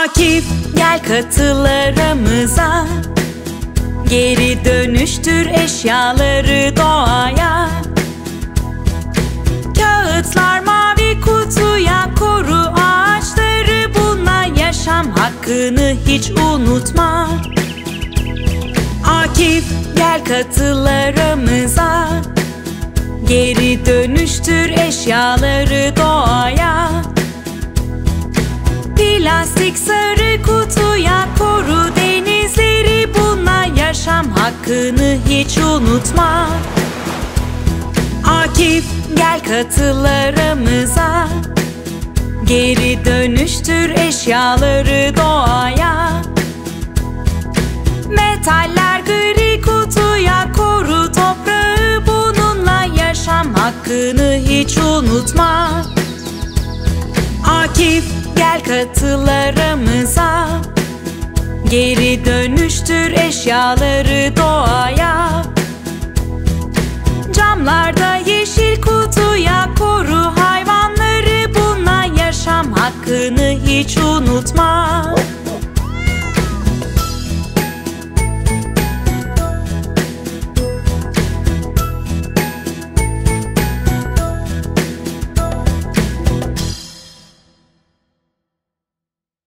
Akif, gel katıl aramıza. Geri dönüştür eşyaları doğaya. Kağıtlar mavi kutuya, koru ağaçları, bununla yaşam hakkını hiç unutma. Akif, gel katıl aramıza. Geri dönüştür eşyaları doğaya. Plastik sarı kutuya, koru denizleri, bununla yaşam hakkını hiç unutma. Akif, gel katıl aramıza. Geri dönüştür eşyaları doğaya. Metaller gri kutuya, koru toprağı, bununla yaşam hakkını hiç unutma. Akif, gel katıl aramıza. Geri dönüştür eşyaları doğaya. Camlarda yeşil kutuya, koru hayvanları, bununla yaşam hakkını hiç unutma.